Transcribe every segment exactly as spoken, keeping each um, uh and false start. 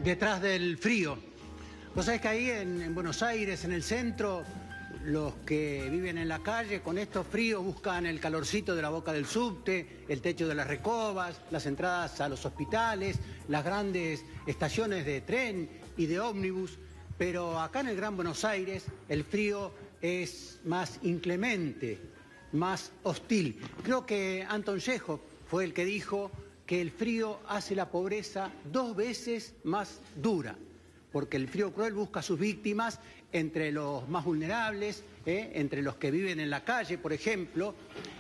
detrás del frío. Vos sabés que ahí en, en Buenos Aires, en el centro, los que viven en la calle con estos fríos buscan el calorcito de la boca del subte, el techo de las recobas, las entradas a los hospitales, las grandes estaciones de tren y de ómnibus. Pero acá en el Gran Buenos Aires el frío es más inclemente, más hostil. Creo que Anton Chekhov fue el que dijo que el frío hace la pobreza dos veces más dura, porque el frío cruel busca a sus víctimas entre los más vulnerables, ¿eh? entre los que viven en la calle, por ejemplo,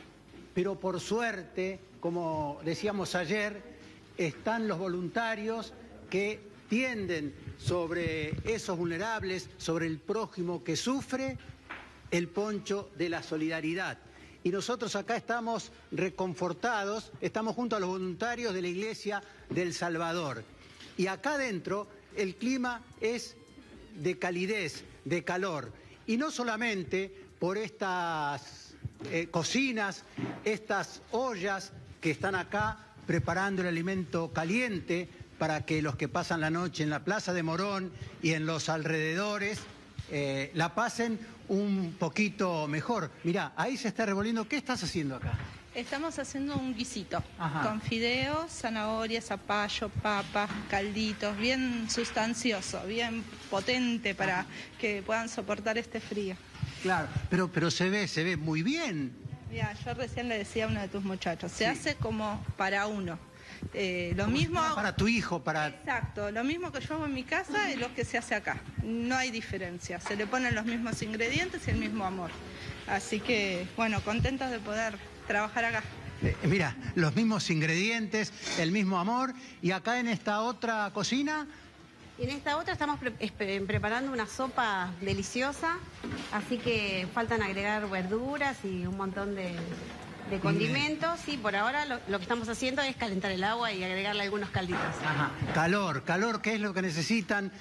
pero por suerte, como decíamos ayer, están los voluntarios que tienden sobre esos vulnerables, sobre el prójimo que sufre, el poncho de la solidaridad. Y nosotros acá estamos reconfortados, estamos junto a los voluntarios de la Iglesia del Salvador. Y acá adentro el clima es de calidez, de calor. Y no solamente por estas eh, cocinas, estas ollas que están acá preparando el alimento caliente para que los que pasan la noche en la Plaza de Morón y en los alrededores eh, la pasen un poquito mejor. Mirá, ahí se está revolviendo. ¿Qué estás haciendo acá? Estamos haciendo un guisito. Ajá. Con fideos, zanahorias, zapallo, papas, calditos, bien sustancioso, bien potente para que puedan soportar este frío. Claro, pero, pero se ve, se ve muy bien. Mira, yo recién le decía a uno de tus muchachos, se Sí. hace como para uno. Eh, lo Como si mismo fuera para tu hijo, para... Exacto, lo mismo que yo hago en mi casa es lo que se hace acá. No hay diferencia, se le ponen los mismos ingredientes y el mismo amor. Así que, bueno, contentos de poder trabajar acá. Eh, mira, los mismos ingredientes, el mismo amor. Y acá en esta otra cocina... En esta otra estamos pre preparando una sopa deliciosa, así que faltan agregar verduras y un montón de, de condimentos. Y por ahora lo, lo que estamos haciendo es calentar el agua y agregarle algunos calditos. Ajá. Calor, calor, que es lo que necesitan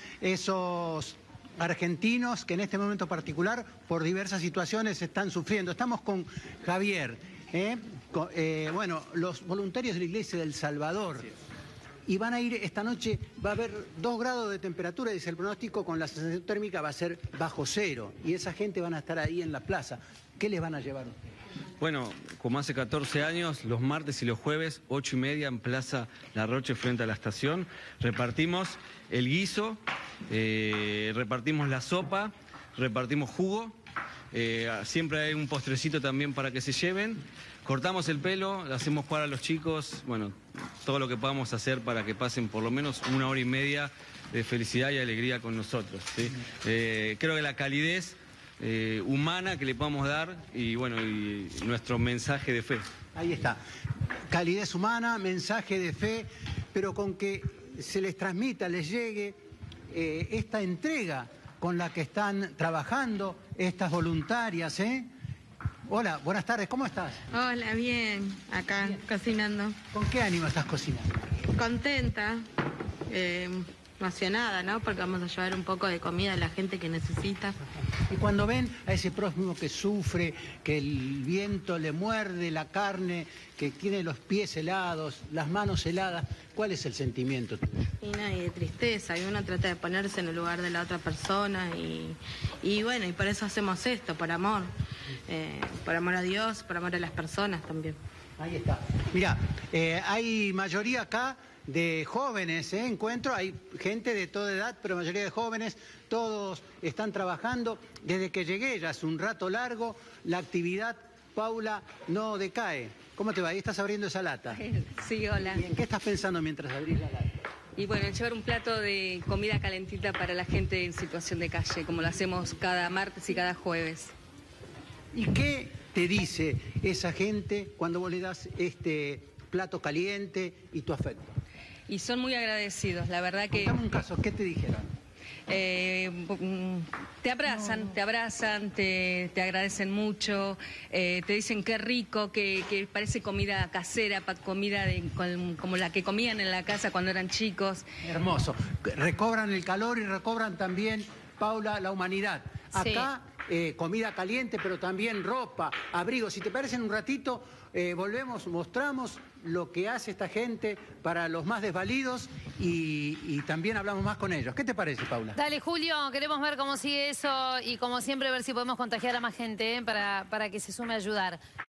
esos argentinos que en este momento particular, por diversas situaciones, están sufriendo. Estamos con Javier, ¿eh? Con, eh, bueno, los voluntarios de la Iglesia del Salvador. Y van a ir esta noche, va a haber dos grados de temperatura, dice el pronóstico, con la sensación térmica va a ser bajo cero. Y esa gente van a estar ahí en la plaza. ¿Qué les van a llevar ustedes? Bueno, como hace catorce años, los martes y los jueves, ocho y media, en Plaza La Roche, frente a la estación, repartimos el guiso, eh, repartimos la sopa, repartimos jugo, eh, siempre hay un postrecito también para que se lleven. Cortamos el pelo, le hacemos jugar a los chicos, bueno, todo lo que podamos hacer para que pasen por lo menos una hora y media de felicidad y alegría con nosotros, ¿sí? Eh, creo que la calidez eh, humana que le podamos dar y bueno, y nuestro mensaje de fe. Ahí está, calidez humana, mensaje de fe, pero con que se les transmita, les llegue eh, esta entrega con la que están trabajando estas voluntarias, ¿eh? Hola, buenas tardes, ¿cómo estás? Hola, bien, acá bien. Cocinando. ¿Con qué ánimo estás cocinando? Contenta, eh, emocionada, ¿no? Porque vamos a llevar un poco de comida a la gente que necesita. Y cuando ven a ese prójimo que sufre, que el viento le muerde la carne, que tiene los pies helados, las manos heladas, ¿cuál es el sentimiento? Y no, y de tristeza, y uno trata de ponerse en el lugar de la otra persona y, y bueno, y por eso hacemos esto, por amor. Eh, por amor a Dios, por amor a las personas también. Ahí está. Mirá, eh, hay mayoría acá de jóvenes, ¿eh? Encuentro, hay gente de toda edad, pero mayoría de jóvenes, todos están trabajando. Desde que llegué, ya hace un rato largo, la actividad, Paula, no decae. ¿Cómo te va? Ahí estás abriendo esa lata. Sí, hola. Bien, ¿qué estás pensando mientras abrís la lata? Y bueno, llevar un plato de comida calentita para la gente en situación de calle, como lo hacemos cada martes y cada jueves. ¿Y qué te dice esa gente cuando vos le das este plato caliente y tu afecto? Y son muy agradecidos, la verdad que... Contame un caso, ¿qué te dijeron? Eh, te abrazan, no. te abrazan, te, te agradecen mucho, eh, te dicen qué rico, que, que parece comida casera, comida de, con, como la que comían en la casa cuando eran chicos. Hermoso. Recobran el calor y recobran también, Paula, la humanidad. Acá... Sí. Eh, comida caliente, pero también ropa, abrigo. Si te parece, en un ratito eh, volvemos, mostramos lo que hace esta gente para los más desvalidos y, y también hablamos más con ellos. ¿Qué te parece, Paula? Dale, Julio, queremos ver cómo sigue eso y como siempre ver si podemos contagiar a más gente, ¿eh? para, para que se sume a ayudar.